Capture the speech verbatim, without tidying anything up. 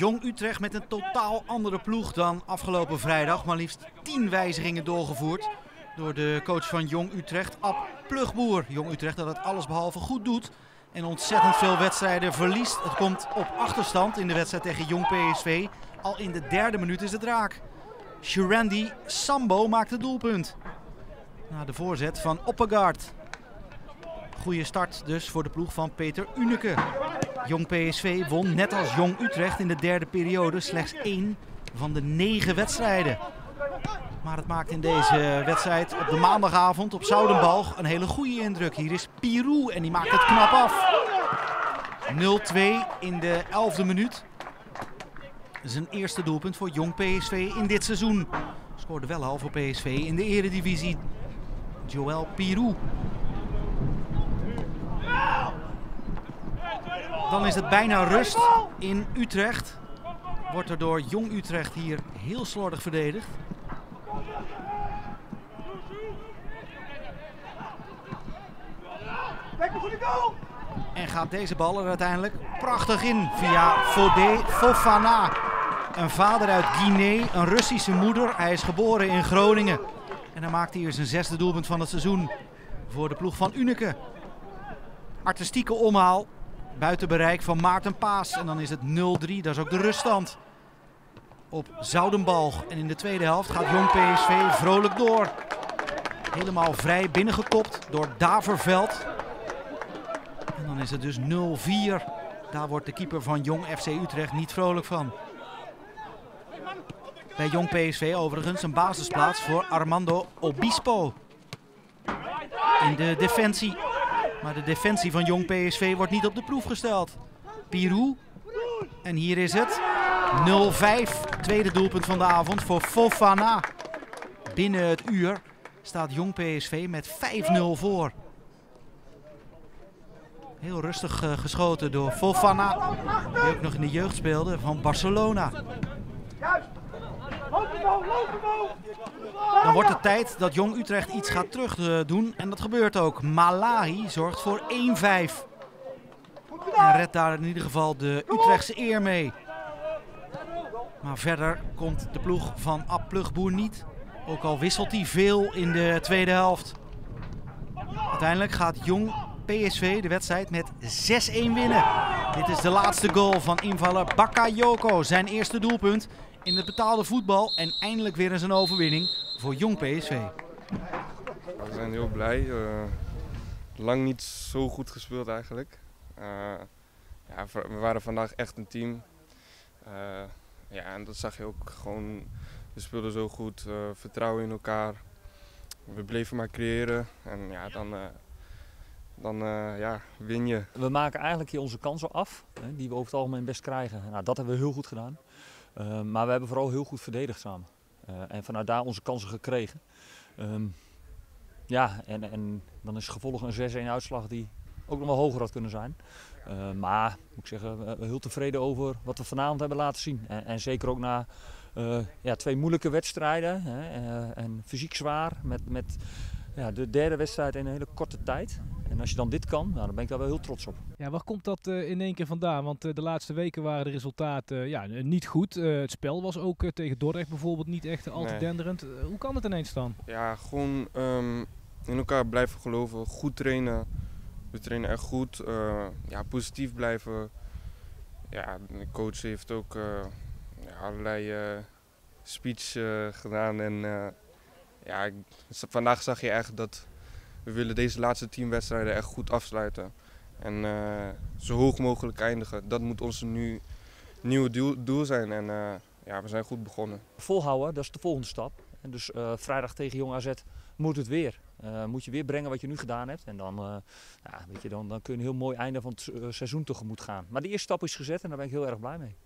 Jong Utrecht met een totaal andere ploeg dan afgelopen vrijdag. Maar liefst tien wijzigingen doorgevoerd door de coach van Jong Utrecht, Ab Plugboer. Jong Utrecht dat het allesbehalve goed doet en ontzettend veel wedstrijden verliest. Het komt op achterstand in de wedstrijd tegen Jong P S V. Al in de derde minuut is het raak. Shurandy Sambo maakt het doelpunt. Na de voorzet van Oppegaard. Goede start dus voor de ploeg van Peter Uneke. Jong P S V won net als Jong Utrecht in de derde periode slechts één van de negen wedstrijden. Maar het maakt in deze wedstrijd op de maandagavond op Zoudenbalg een hele goede indruk. Hier is Pirou en die maakt het knap af. nul twee in de elfde minuut. Zijn eerste doelpunt voor Jong P S V in dit seizoen. Scoorde wel al voor P S V in de eredivisie. Joël Pirou. Dan is het bijna rust in Utrecht. Wordt er door Jong Utrecht hier heel slordig verdedigd. En gaat deze bal er uiteindelijk prachtig in via Fodé Fofana. Een vader uit Guinea, een Russische moeder. Hij is geboren in Groningen. En dan maakt hij hier zijn zesde doelpunt van het seizoen voor de ploeg van Uneke. Artistieke omhaal. Buiten bereik van Maarten Paas. En dan is het nul drie, dat is ook de ruststand. Op Zoudenbalg. En in de tweede helft gaat Jong P S V vrolijk door. Helemaal vrij binnengekopt door Daverveld. En dan is het dus nul vier. Daar wordt de keeper van Jong F C Utrecht niet vrolijk van. Bij Jong P S V overigens een basisplaats voor Armando Obispo. In de defensie. Maar de defensie van Jong P S V wordt niet op de proef gesteld. Pirou. En hier is het. nul vijf. Tweede doelpunt van de avond voor Fofana. Binnen het uur staat Jong P S V met vijf nul voor. Heel rustig uh, geschoten door Fofana. Die ook nog in de jeugd speelde van Barcelona. Dan wordt het tijd dat Jong Utrecht iets gaat terug uh, doen. En dat gebeurt ook. Malahi zorgt voor één vijf. En redt daar in ieder geval de Utrechtse eer mee. Maar verder komt de ploeg van Ab Plugboer niet. Ook al wisselt hij veel in de tweede helft. Uiteindelijk gaat Jong P S V de wedstrijd met zes één winnen. Dit is de laatste goal van invaller Bakayoko. Zijn eerste doelpunt in het betaalde voetbal. En eindelijk weer eens een overwinning voor Jong P S V. We zijn heel blij. Uh, lang niet zo goed gespeeld eigenlijk. Uh, ja, we waren vandaag echt een team. Uh, ja, en dat zag je ook gewoon. We speelden zo goed, uh, vertrouwen in elkaar. We bleven maar creëren en ja, dan, uh, dan uh, ja, win je. We maken eigenlijk hier onze kansen af, hè, die we over het algemeen best krijgen. Nou, dat hebben we heel goed gedaan. Uh, maar we hebben vooral heel goed verdedigd samen. Uh, en vanuit daar onze kansen gekregen. Um, ja, en, en dan is gevolg een zes één uitslag die ook nog wel hoger had kunnen zijn. Uh, maar moet ik zeggen, we zijn heel tevreden over wat we vanavond hebben laten zien. En, en zeker ook na uh, ja, twee moeilijke wedstrijden. Hè, uh, en fysiek zwaar met, met ja, de derde wedstrijd in een hele korte tijd. En als je dan dit kan, nou, dan ben ik daar wel heel trots op. Ja, waar komt dat uh, in één keer vandaan? Want uh, de laatste weken waren de resultaten uh, ja, niet goed. Uh, het spel was ook uh, tegen Dordrecht bijvoorbeeld niet echt uh, al te nee. denderend. Uh, hoe kan het ineens dan? Ja, gewoon um, in elkaar blijven geloven, goed trainen. We trainen echt goed, uh, ja, positief blijven. Ja, de coach heeft ook uh, ja, allerlei uh, speech uh, gedaan. En uh, ja, ik, vandaag zag je echt dat we willen deze laatste tien wedstrijden echt goed afsluiten. En uh, zo hoog mogelijk eindigen. Dat moet ons nu nieuwe doel, doel zijn. En uh, ja, we zijn goed begonnen. Volhouden, dat is de volgende stap. En dus uh, vrijdag tegen Jong A Z moet het weer. Uh, moet je weer brengen wat je nu gedaan hebt. En dan, uh, ja, weet je, dan, dan kun je een heel mooi einde van het uh, seizoen tegemoet gaan. Maar de eerste stap is gezet en daar ben ik heel erg blij mee.